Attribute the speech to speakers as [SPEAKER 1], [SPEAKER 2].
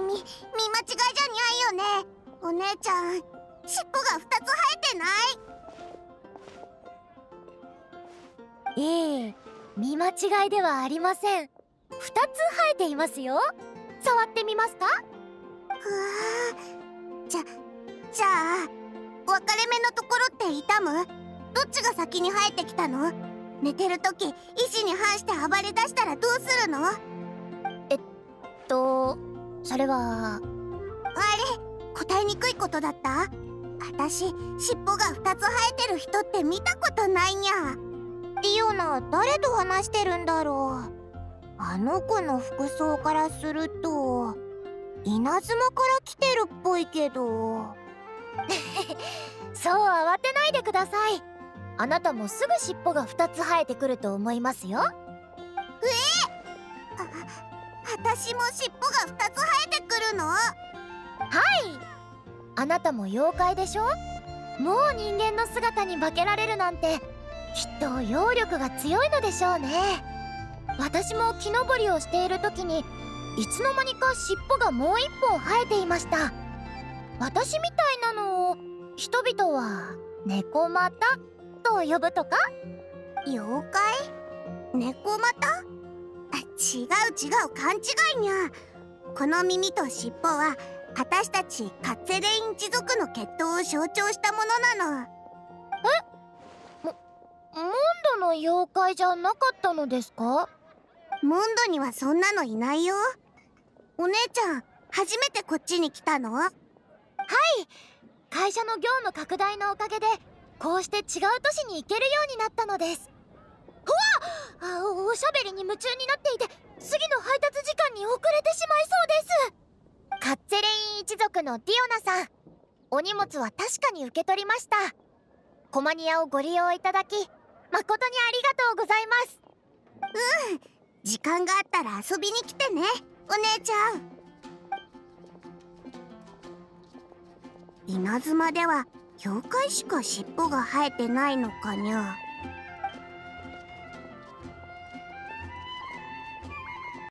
[SPEAKER 1] 間違いじゃにゃいよね。お姉ちゃん、尻尾が2つ生えてない。
[SPEAKER 2] 見間違いではありません。2つ生えていますよ。触ってみますか？
[SPEAKER 1] じゃあ分かれ目のところって痛む？どっちが先に生えてきたの？寝てるとき意志に反して暴れ出したらどうするの？
[SPEAKER 2] それは
[SPEAKER 1] あれ、答えにくいことだった？あたし尻尾が2つ生えてる人って見たことないにゃ。リオナ、誰と話してるんだろう。あの子の服装からすると稲妻から来てるっぽいけど。
[SPEAKER 2] そう慌てないでください。あなたもすぐ尻尾が2つ生えてくると思いますよ。
[SPEAKER 1] あたしも尻尾が2つ生えてくるの？
[SPEAKER 2] はい。あなたも妖怪でしょ。もう人間の姿に化けられるなんて、きっと妖力が強いのでしょうね。私も木登りをしている時にいつの間にか尻尾がもう1本生えていました。私みたいなのを人々は猫股と呼ぶとか？
[SPEAKER 1] 妖怪？猫股？違う勘違いにゃ。この耳と尻尾はあたしたちカッツェレイン一族の血統を象徴したものなの。
[SPEAKER 2] モンドの妖怪じゃなかったのですか？
[SPEAKER 1] モンドにはそんなのいないよ。お姉ちゃん、初めてこっちに来たの？はい。
[SPEAKER 2] 会社の業務拡大のおかげでこうして違う都市に行けるようになったのです。おしゃべりに夢中になっていて次の配達時間に遅れてしまいそうです。カッツェレイン一族のディオナさん、お荷物は確かに受け取りました。コマニアをご利用いただき誠にありがとうございます。
[SPEAKER 1] 時間があったら遊びに来てね、お姉ちゃん。稲妻では妖怪しか尻尾が生えてないのかにゃ。